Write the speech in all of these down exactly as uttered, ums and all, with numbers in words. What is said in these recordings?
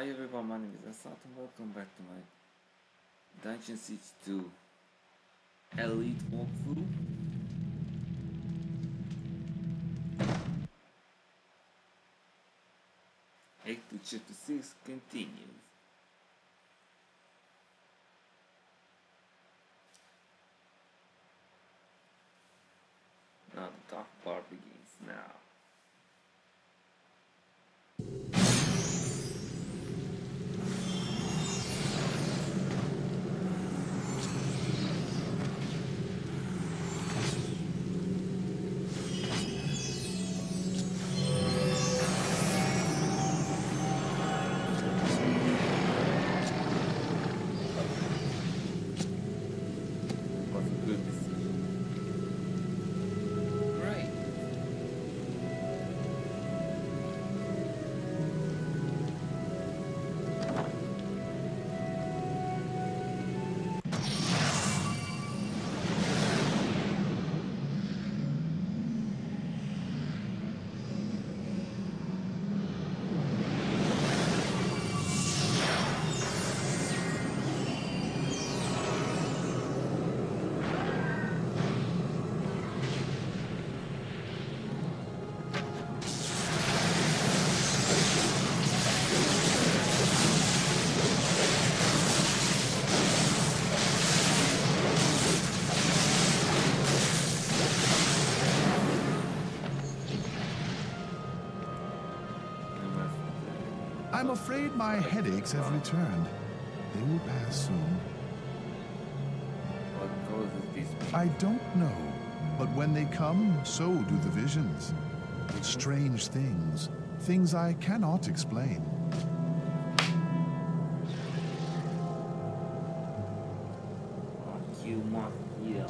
everyone, my name is Asat and welcome back to my Dungeon Siege two Elite walkthrough. Act two Chapter six continues. Now the dark part begins now. I'm afraid my headaches have returned. They will pass soon. What causes this? I don't know, but when they come, so do the visions. Strange things, things I cannot explain. You must heal.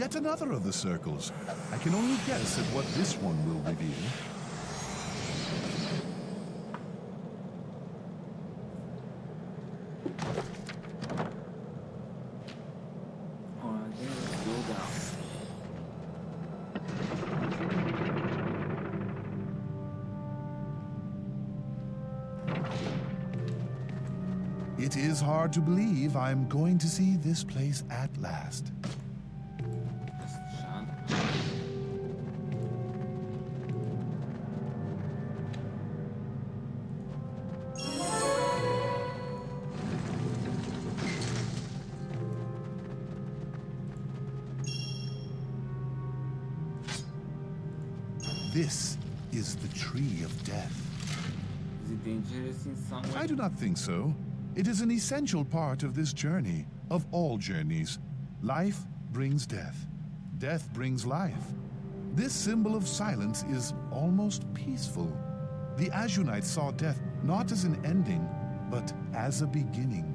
Yet another of the circles. I can only guess at what this one will reveal. Alright, then let's go down. It is hard to believe I'm going to see this place at last. Just shut. This is the Tree of Death. Is it dangerous in some way? I do not think so. It is an essential part of this journey, of all journeys. Life brings death. Death brings life. This symbol of silence is almost peaceful. The Azunites saw death not as an ending, but as a beginning.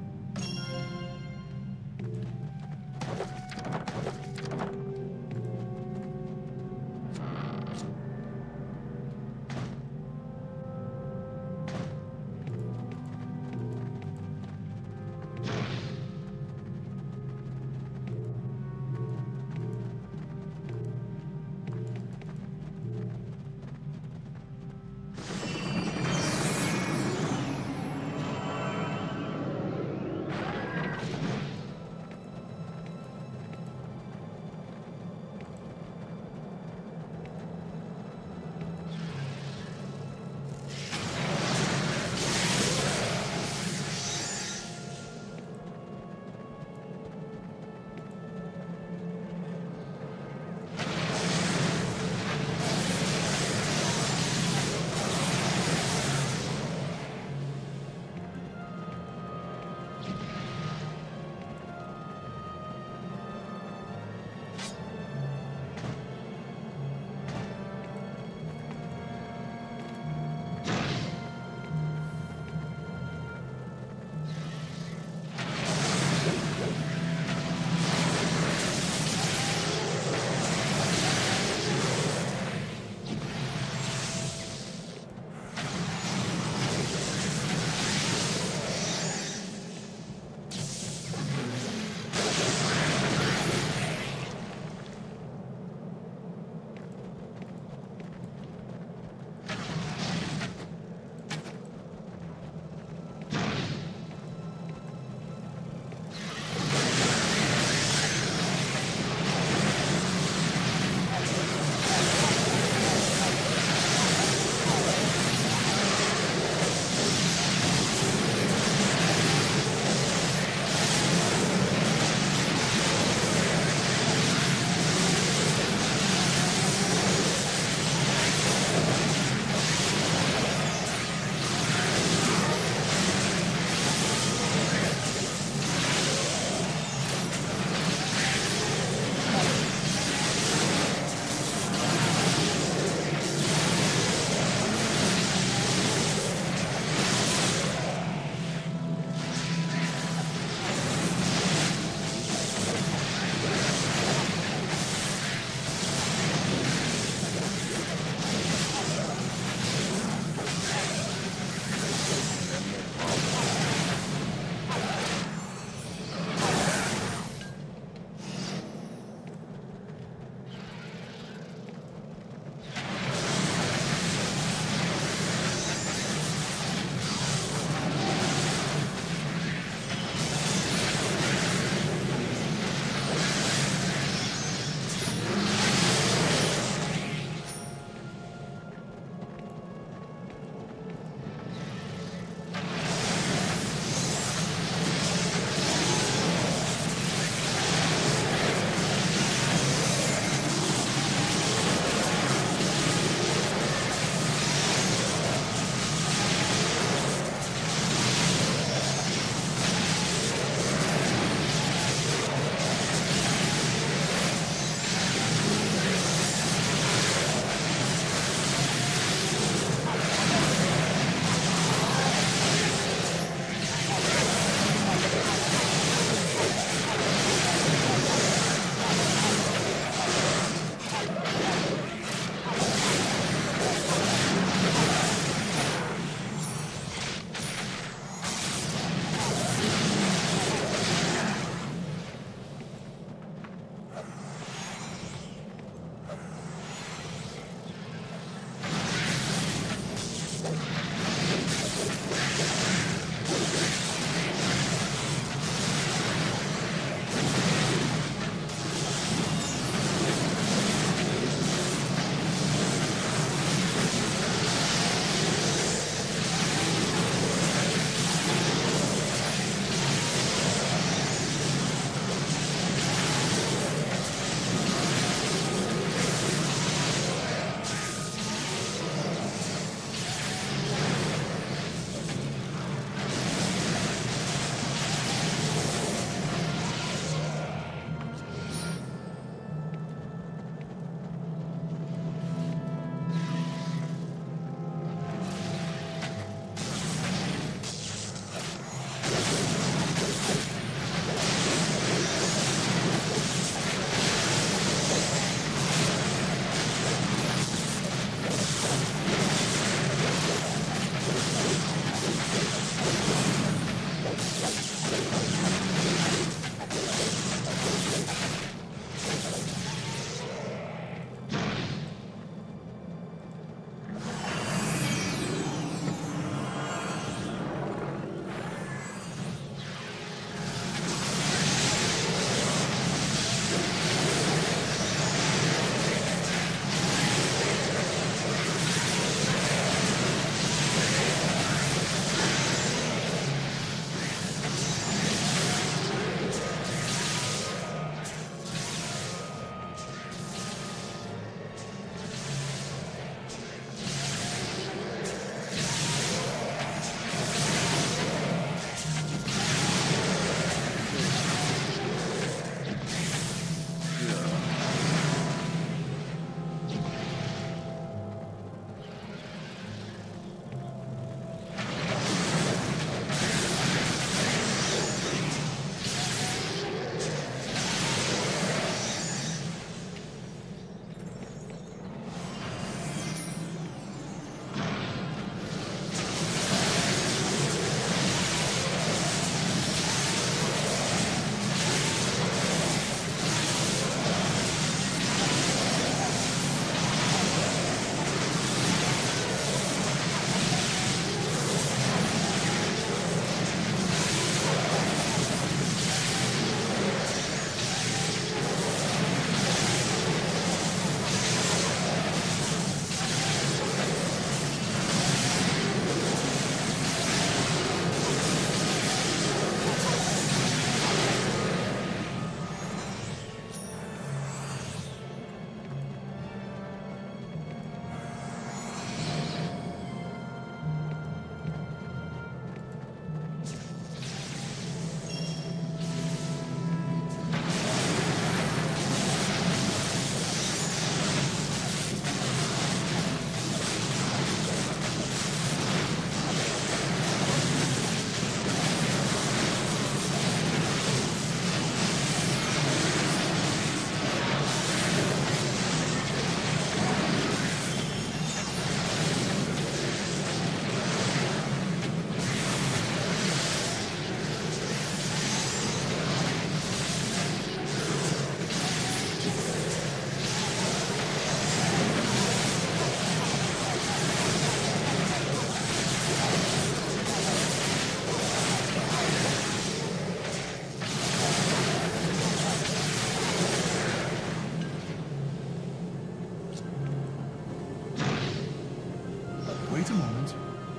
Wait a moment.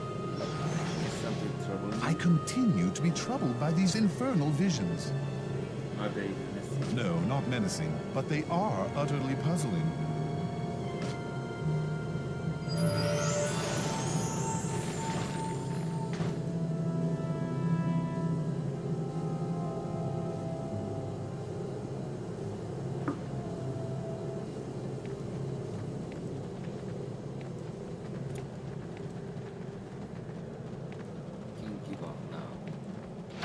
Something troubling. I continue to be troubled by these infernal visions. Are they missing? No, not menacing, but they are utterly puzzling. Can't give up now.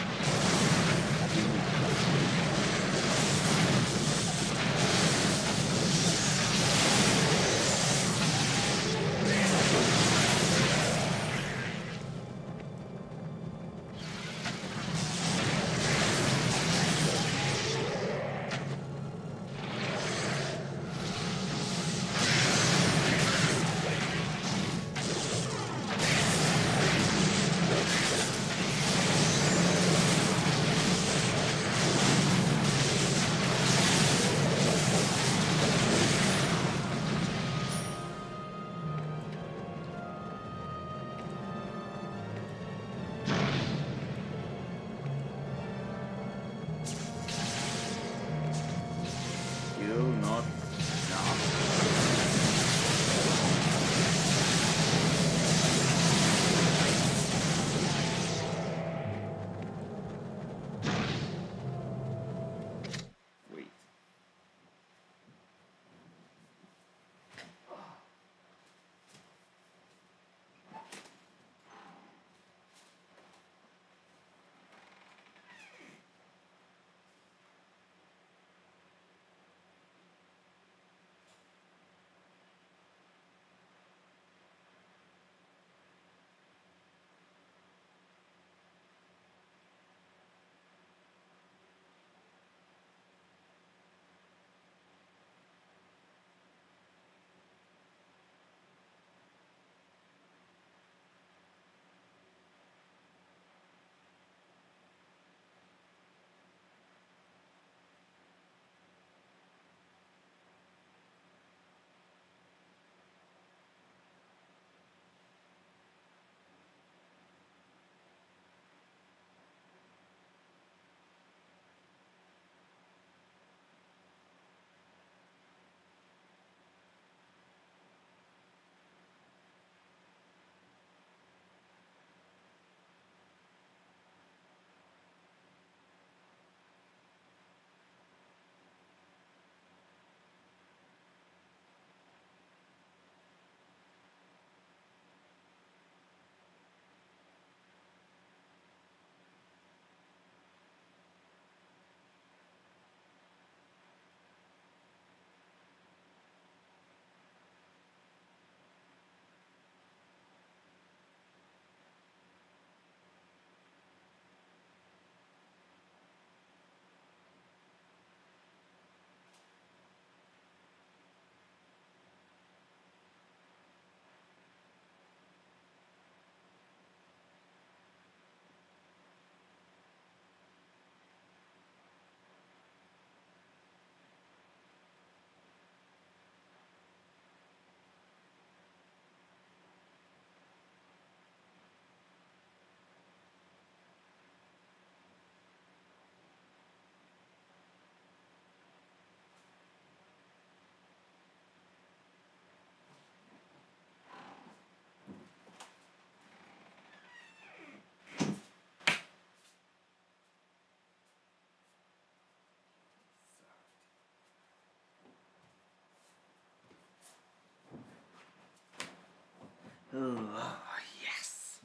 Oh, yes.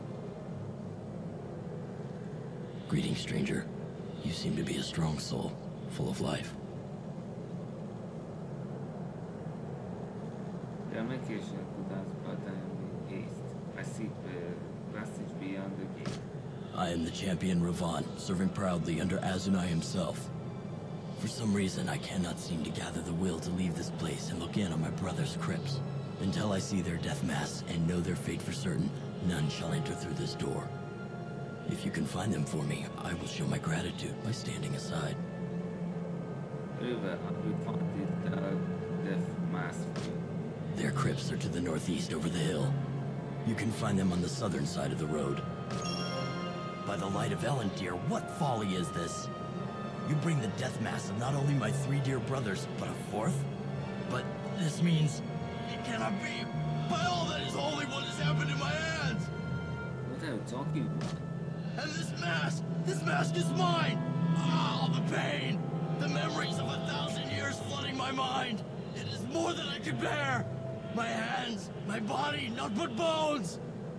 Greetings, stranger. You seem to be a strong soul, full of life. The Americation could but I am in haste. I seek the passage beyond the gate. I am the champion Ravan, serving proudly under Azunai himself. For some reason, I cannot seem to gather the will to leave this place and look in on my brother's crypts. Until I see their death mass and know their fate for certain, none shall enter through this door. If you can find them for me, I will show my gratitude by standing aside. River, we found the death mass for you. Their crypts are to the northeast over the hill. You can find them on the southern side of the road. By the light of Elendil, what folly is this? You bring the death mass of not only my three dear brothers, but a fourth? But this means... It cannot be! By all that is holy, what has happened in my hands? What are you talking about? And this mask! This mask is mine! Ah, the pain! The memories of a thousand years flooding my mind! It is more than I can bear! My hands, my body, not but bones!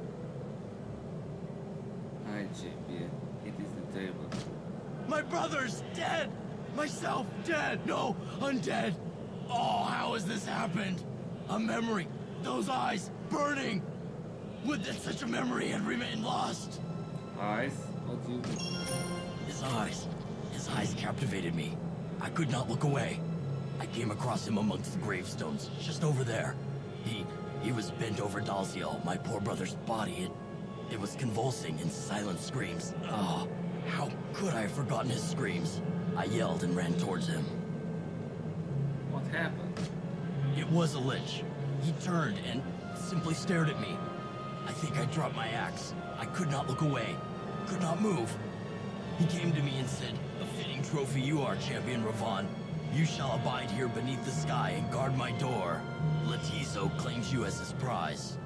Hi, champion. It is the table. My brother's dead! Myself dead! No, undead! Oh, how has this happened? A memory, those eyes, burning! Would that such a memory had remained lost! Eyes? What do you mean? His eyes. His eyes captivated me. I could not look away. I came across him amongst the gravestones, just over there. He... he was bent over Dalziel, my poor brother's body. It... it was convulsing in silent screams. Ah, how could I have forgotten his screams? I yelled and ran towards him. What happened? It was a lich. He turned and simply stared at me. I think I dropped my axe. I could not look away. Could not move. He came to me and said, "A fitting trophy you are, Champion Ravan. You shall abide here beneath the sky and guard my door. Latizo claims you as his prize."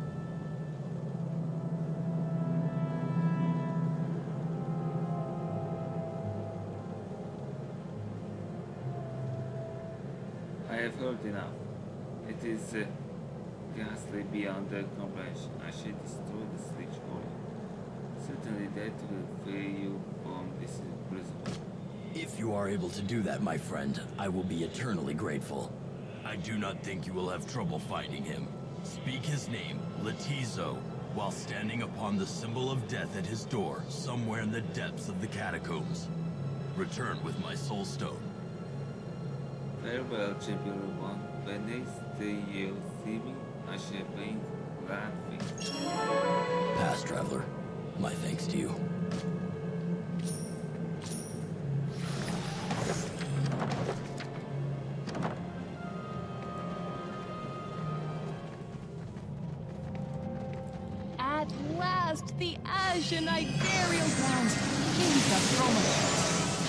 I have heard enough. It is uh, ghastly beyond the comprehension. I shall destroy the switch for you. Certainly that will free you from this imprisonment. If you are able to do that, my friend, I will be eternally grateful. I do not think you will have trouble finding him. Speak his name, Latizo, while standing upon the symbol of death at his door, somewhere in the depths of the catacombs. Return with my soul stone. Farewell, Champion Ravan. When next day you see me, I shall bring glad things. Past traveler, my thanks to you. At last, the Azunai burial grounds. Jesus, Roman.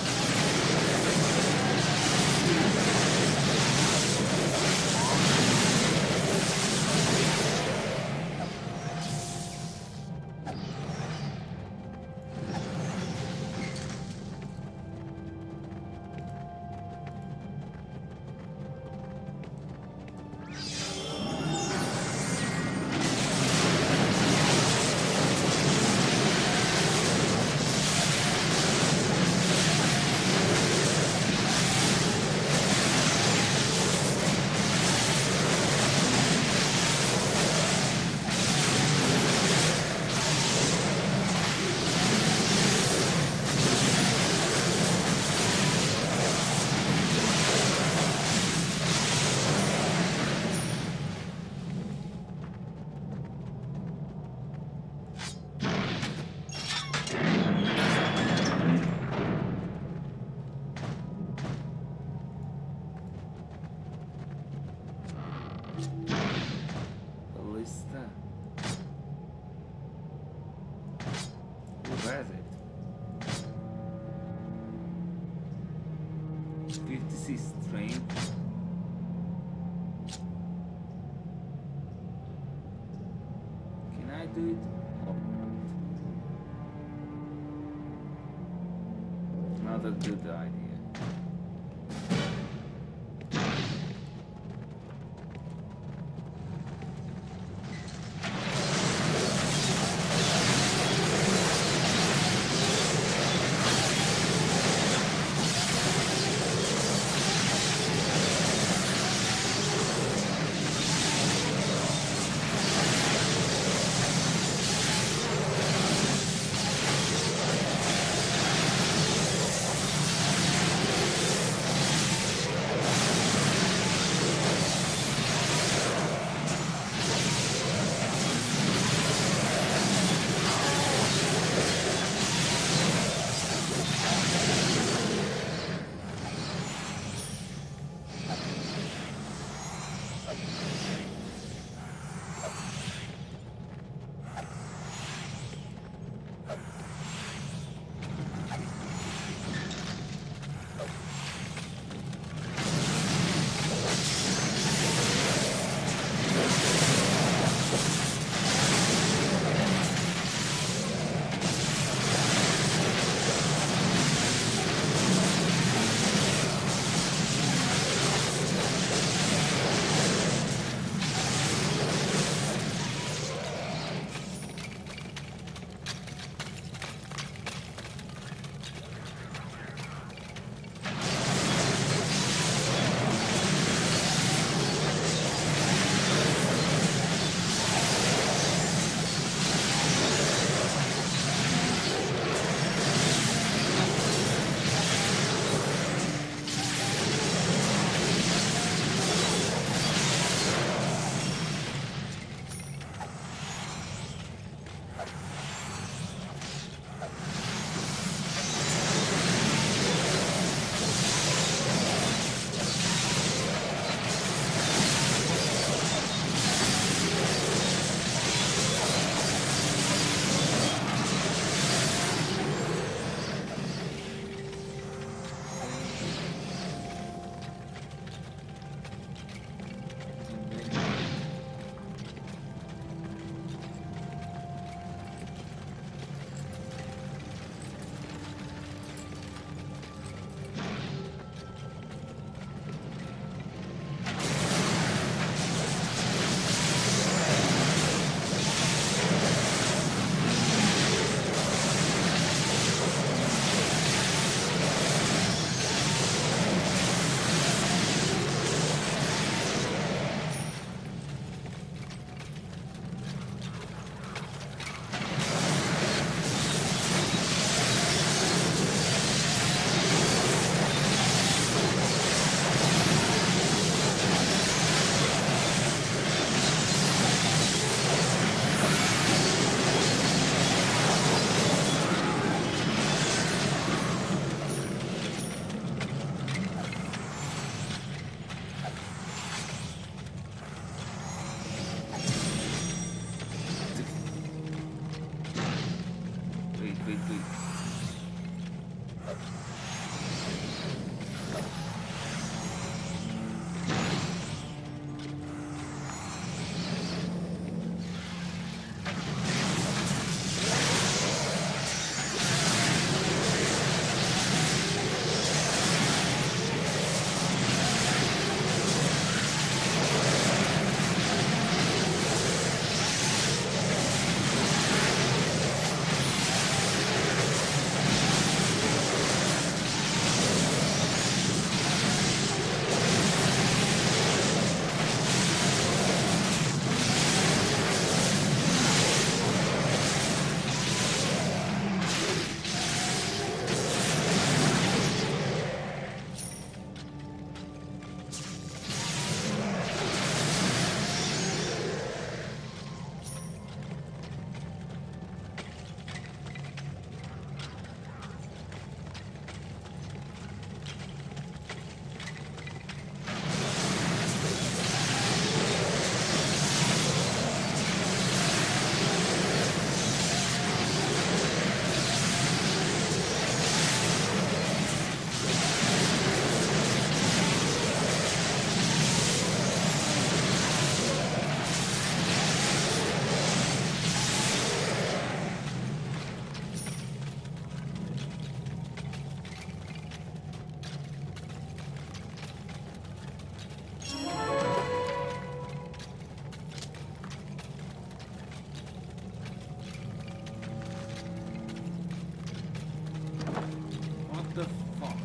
Ballista. Who has it? fifty-six strength. Can I do it? Oh. Not a good idea. wait, wait. What the fuck?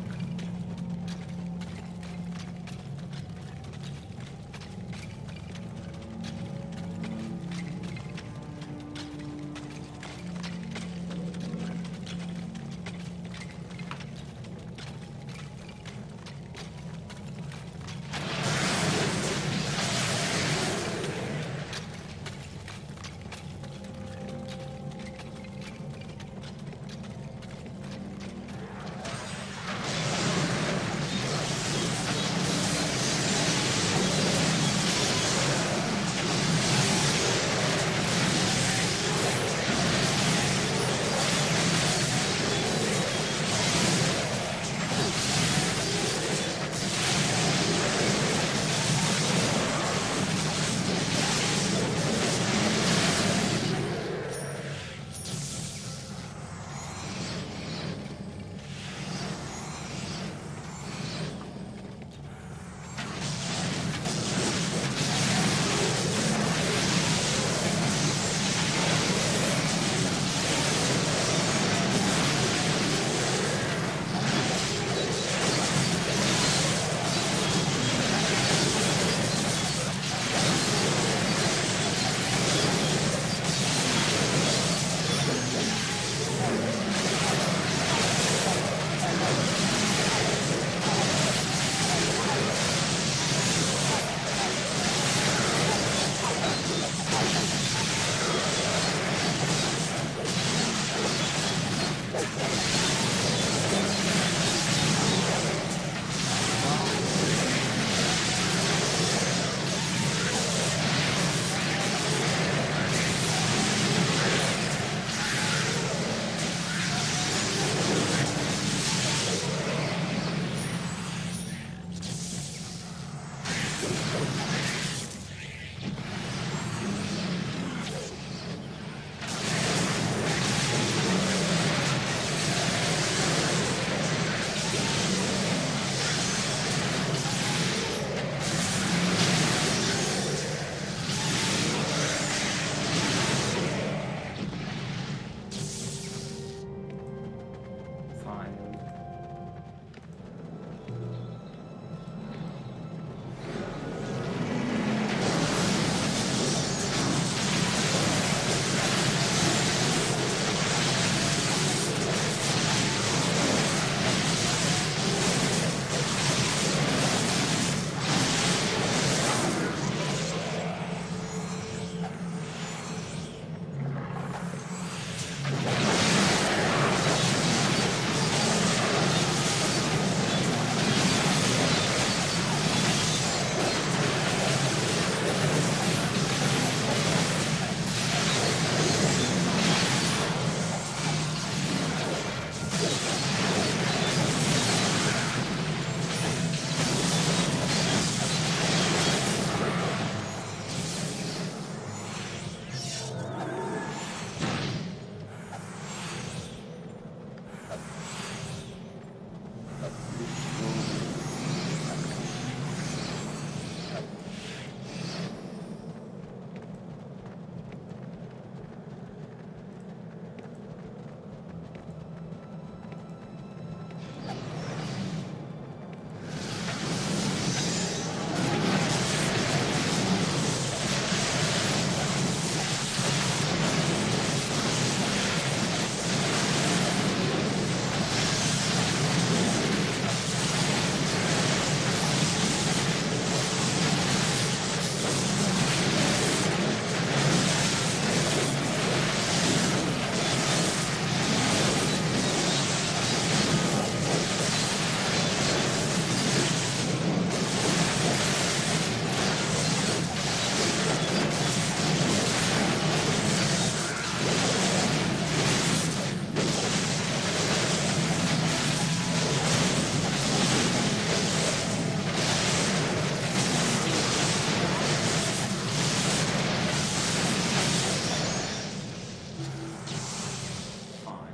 Fine.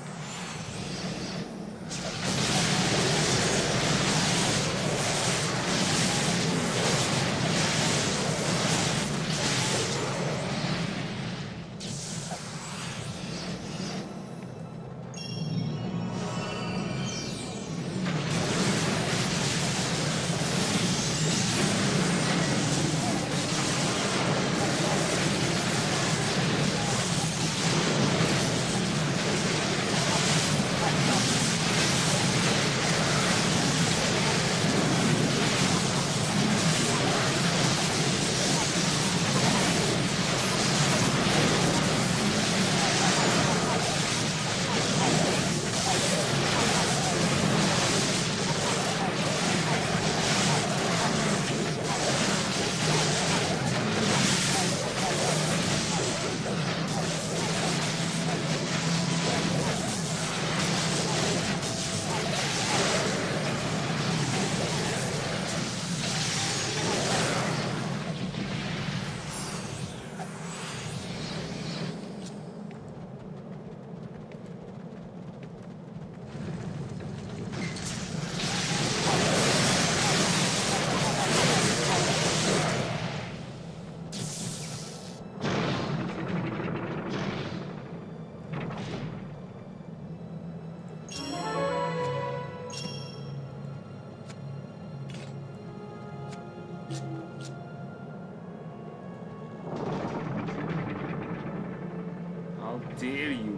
How dare you?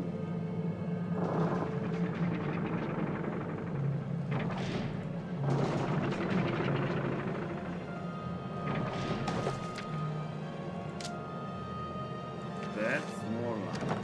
That's more like.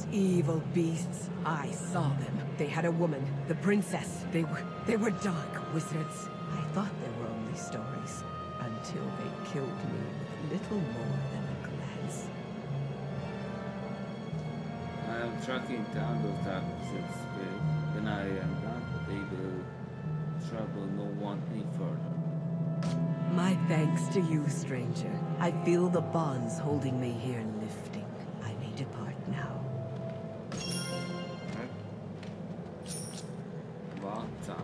evil beasts. I saw them. They had a woman, the princess. They were they were dark wizards. I thought they were only stories until they killed me with little more than a glance. I am tracking down those dark wizards, Spirit. When I am done, they will trouble no one any further. My thanks to you, stranger. I feel the bonds holding me here lifting. I may depart now. Right? About time.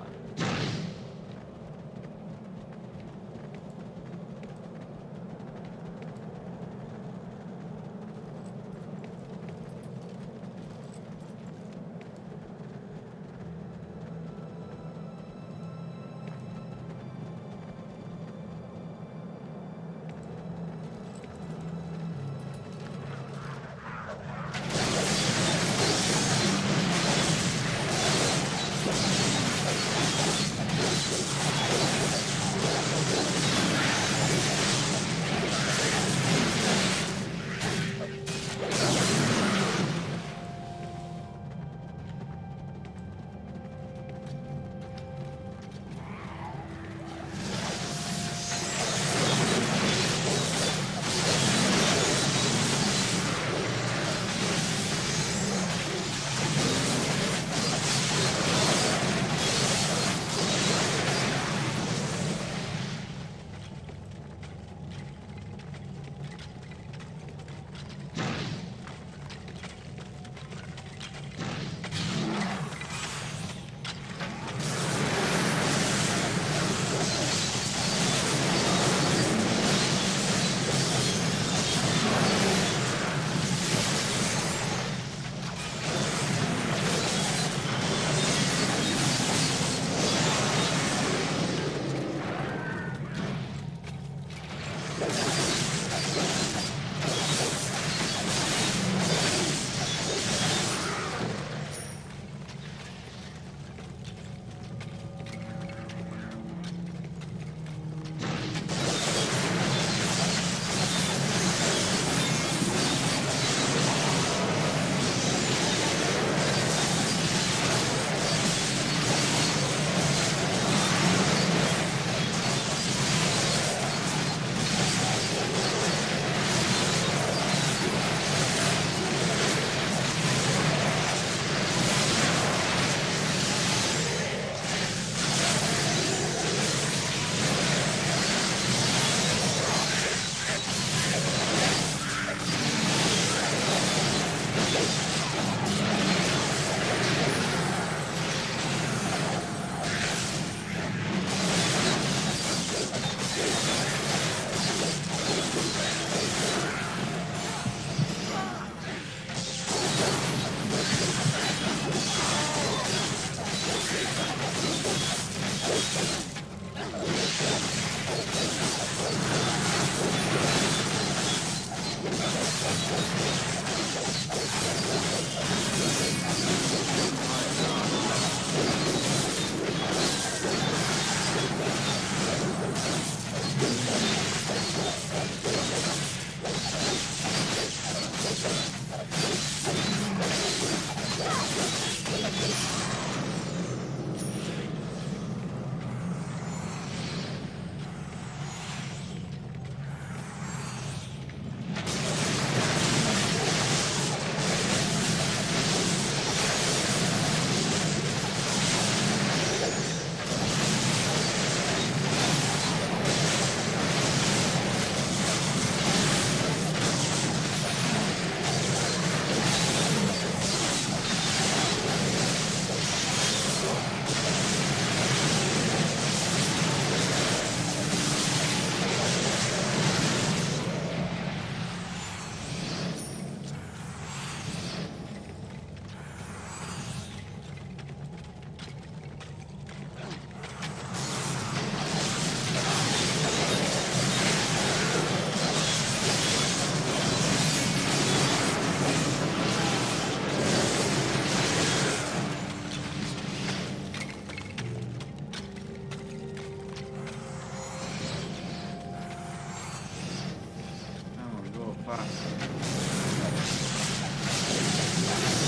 Fast.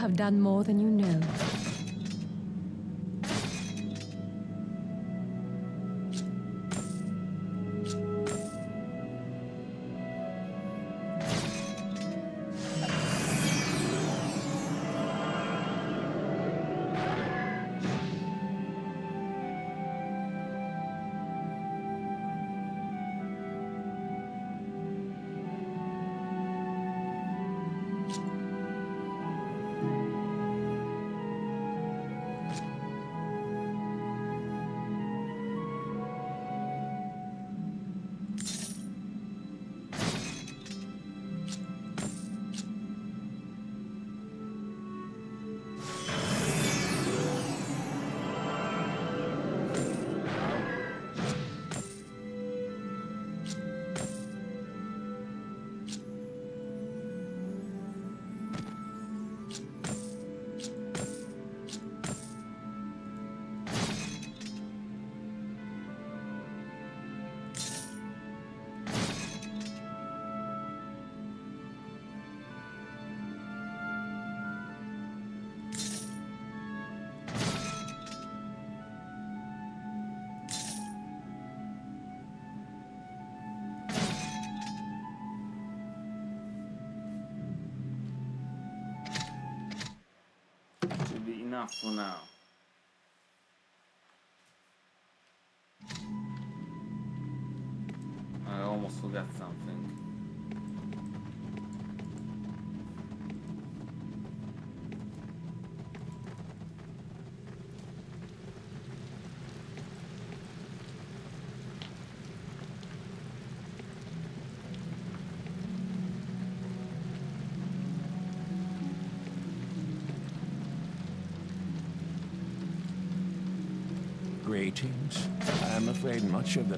have done more than you know. Should be enough for now. I almost forgot something. Greetings. I'm afraid much of the...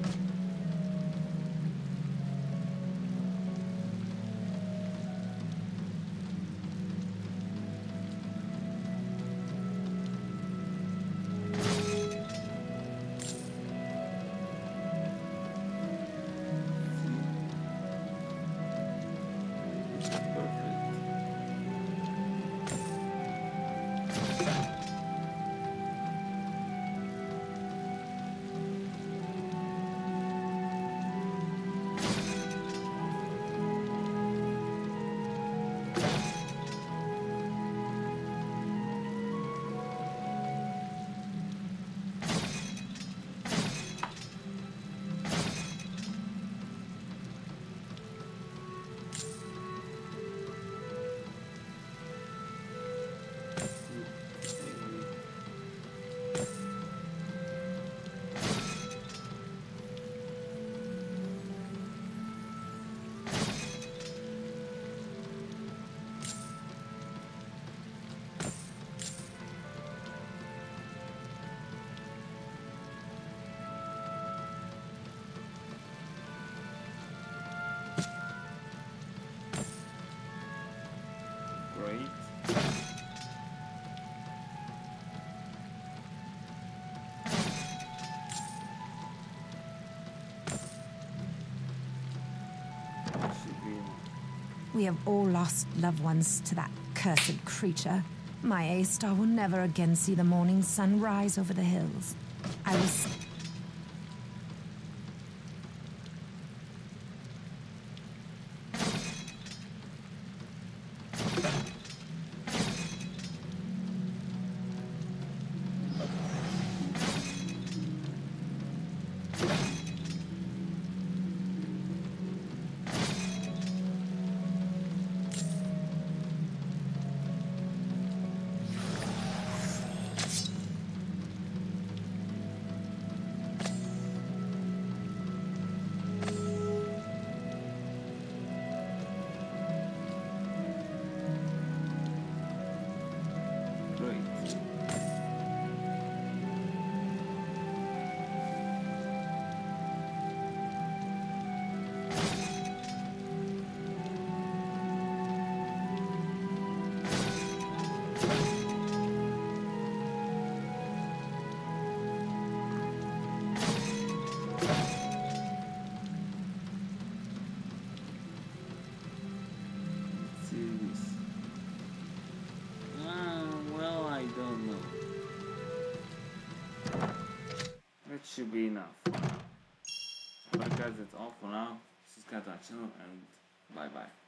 Great. Should be We have all lost loved ones to that cursed creature. My A-Star will never again see the morning sun rise over the hills. I was... great. should be enough for now. But guys, that's all for now. Subscribe to our channel and bye bye.